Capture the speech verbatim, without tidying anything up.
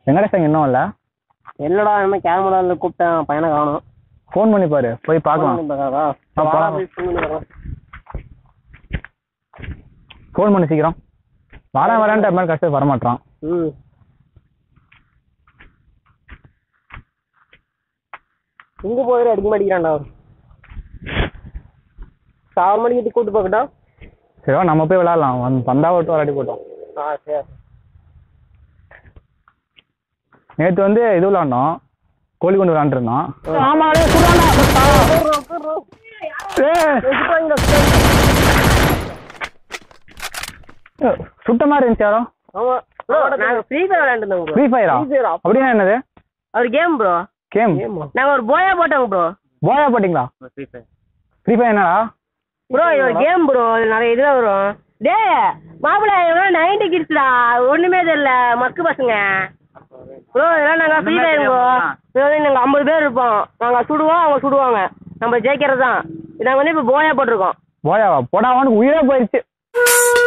வெங்கடேசன் இன்னும் இல்லை இல்லடா என்ன கேமரால கூப்பிட்டேன் பையனை காணும். ஃபோன் பண்ணி பாரு போய் பார்க்கலாம். ஃபோன் பண்ணி சீக்கிரம் வரேன் வரேன்ட்டு மாதிரி கஷ்டம் வரமாட்டான். ம் இங்கே போய் அடிக்க மாட்டேங்கிறான்டா. ஆறு மணிக்கு கூப்பிட்டு போக்கட்டா? சரிவா நம்ம போய் விளையாடலாம். வந்து பந்தா விட்டு விளையாடி போட்டோம். ஆ சரி. நேற்று வந்து இது விளாண்டோம் கோழி கொண்டு விளாண்டுருந்தோம். சுத்தமா இருந்துச்சு யாரும். ஃப்ரீ ஃபயர் விளையாண்டுருந்தோம். ஃப்ரீ ஃபயரா? அப்படின்னா என்னது? அது கேம் ப்ரோ. கேம் நாங்கள் ஒரு போயா போட்டோங்க ப்ரோ. போயா போட்டிங்களா? ஃப்ரீ ஃபயர் ஃப்ரீ ஃபயர் என்னடா ப்ரோ? இது ஒரு கேம் ப்ரோ. அது நிறைய இதில் வரும். டே மாப்பிள்ள எவ்வளோ நைன்டி கிட்ஸ்டா ஒன்றுமே தெரியல மக்கு பசங்க ப்ரோ. இதெல்லாம் நாங்கள் ஃப்ரீ ஃபயர் ப்ரோ. இது வந்து நாங்கள் ஐம்பது பேர் இருப்போம். நாங்கள் சுடுவோம் அவங்க சுடுவாங்க. நம்ம ஜெயிக்கிறது தான். நாங்கள் வந்து இப்போ போயா போட்டிருக்கோம். போயாவா? போடாவான்னு உயிரே போயிடுச்சு.